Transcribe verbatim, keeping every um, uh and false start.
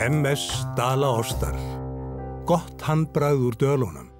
M S Dala Ostar. Gott handbragð úr dölunum.